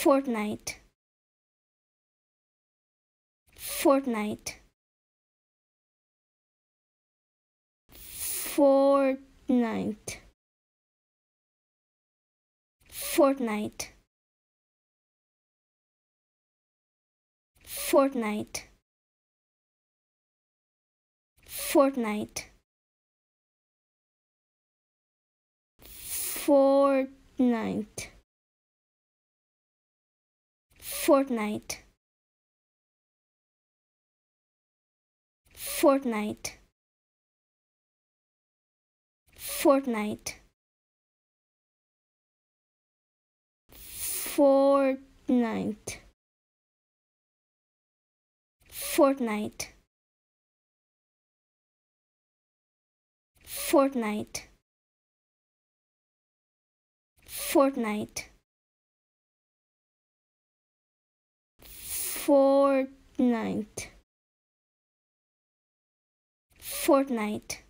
Fortnite, Fortnite, Fortnite, Fortnite, Fortnite, Fortnite, Fortnite, Fortnite, Fortnite, Fortnite, Fortnite, Fortnite, Fortnite, Fortnite, Fortnite, Fortnite,